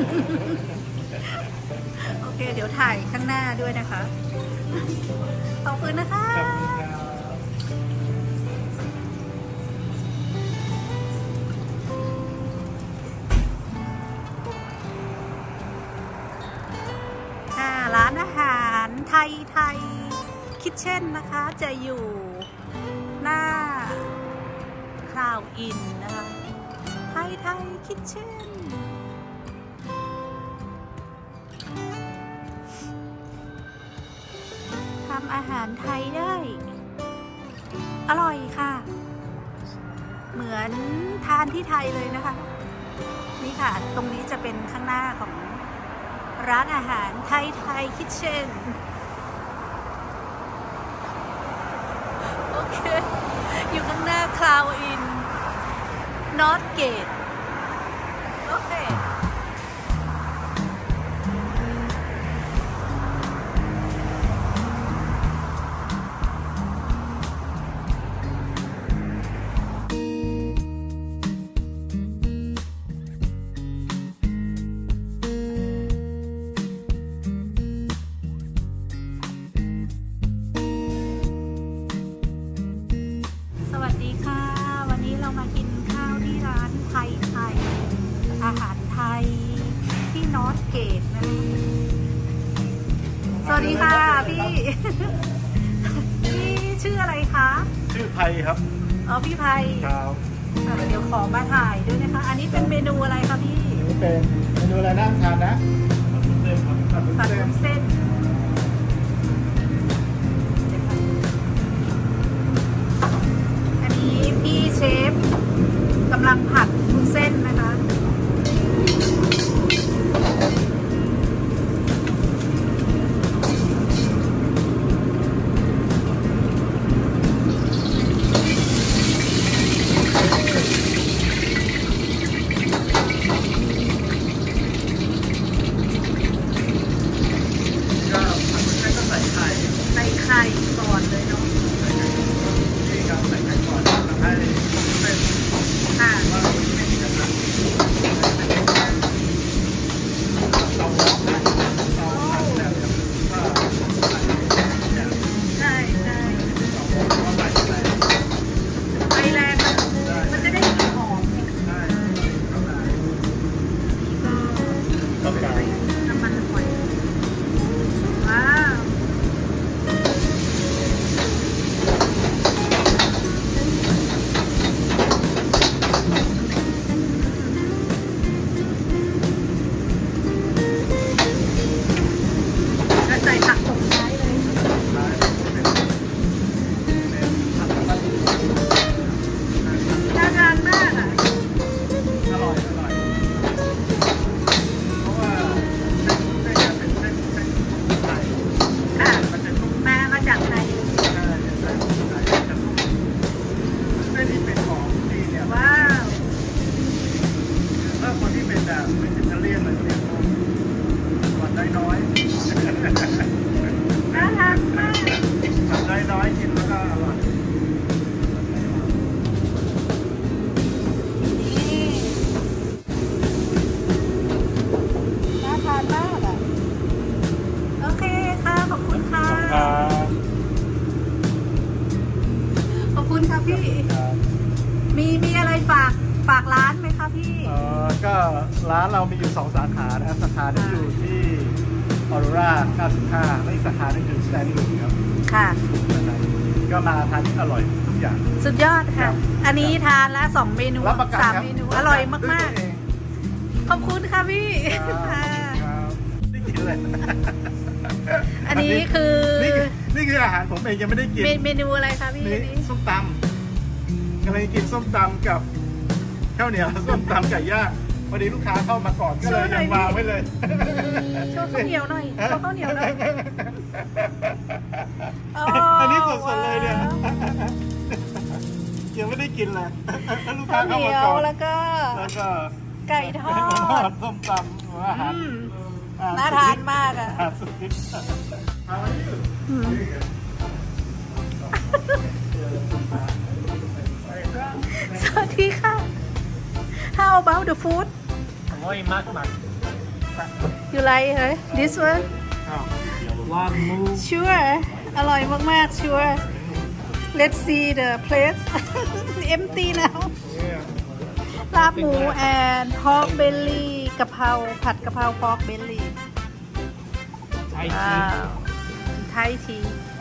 โอเคเดี๋ยวถ่ายข้างหน้าด้วยนะคะขอบคุณนะคะร้านอาหารไทยคิทเช่นนะคะจะอยู่หน้าคราวอินนะคะไทยคิทเช่นทำอาหารไทยได้อร่อยค่ะเหมือนทานที่ไทยเลยนะคะนี่ค่ะตรงนี้จะเป็นข้างหน้าของร้านอาหารไทยคิทเช่นโอเคอยู่ข้างหน้าคลาวอินนอร์ทเกตโอเคสวัสดีค่ะวันนี้เรามากินข้าวที่ร้านไทยอาหารไทยที่นอร์ทเกตนะคะสวัสดีค่ะพี่ชื่ออะไรคะชื่อไพครับอ๋อพี่ไพครับเดี๋ยวขอมาถ่ายด้วยนะคะอันนี้เป็นเมนูอะไรคะพี่นี่เป็นเมนูอะไรน่าทานนะผัดวุ้นเส้นอันนี้พี่เชฟกำลังผัดวุ้นเส้นนะคะใส่ไข่ก่อนเลยเนาะนี่ครับใส่ไข่ก่อนทำให้เป็นค่ะว่าไม่มีกระทะเราล็อกนะเราผัดแบบว่าใช่เราใส่อะไรไฟแรงมันจะได้กลิ่นหอมใช่ก็ต้องการน้ำมันหอยว้าวใส่ผักตบท้ายเลยน่าทานมากอ่ะอร่อยเพราะว่าเส้นเป็นเส้นไทยมันจะนุ่มมาจากไหนเส้นที่เป็นของที่เนี่ยว้าวถ้าคนที่เป็นแบบเป็นอิตาเลียนอะไรเนี่ยหวานน้อยน่าทานมากหวานน้อยกินแล้วก็อร่อยน่าทานมากอ่ะโอเคค่ะขอบคุณค่ะขอบคุณค่ะพี่มีอะไรฝากร้านไหมคะพี่ก็ร้านเรามีอยู่2 สาขานะครับสาขาที่อยู่ที่ออโรรา95และอีกสาขาหนึ่งอยู่สแตนลีย์ครับค่ะก็มาทานที่อร่อยทุกอย่างสุดยอดค่ะอันนี้ทานแล้ว2 เมนู3 เมนูอร่อยมากๆขอบคุณค่ะพี่ได้กินเลยอันนี้คือนี่คืออาหารผมเองยังไม่ได้กินเมนูอะไรคะพี่ส้มตำกำลังกินส้มตำกับข้าวเหนียวส้มตำไก่ย่างพอดีลูกค้าเข้ามาก่อนก็เลยยังวางไว้เลยโชว์ข้าวเหนียวหน่อยโชว์ข้าวเหนียวหน่อยอันนี้สดๆเลยเนี่ยยังไม่ได้กินเลยลูกค้าเข้ามาก่อนแล้วก็ไก่ทอดส้มตำอาหารน่าทานมากอ่ะสวัสดีค่ะ How about the food อร่อยมาก You like her? This one? อ้าว One move. Sure อร่อยมากๆ Sure Let's see the place empty now เนี่ยลาบหมู and pork belly กะเพราผัดกะเพรา pork belly Thai ว้า tea. วไทยที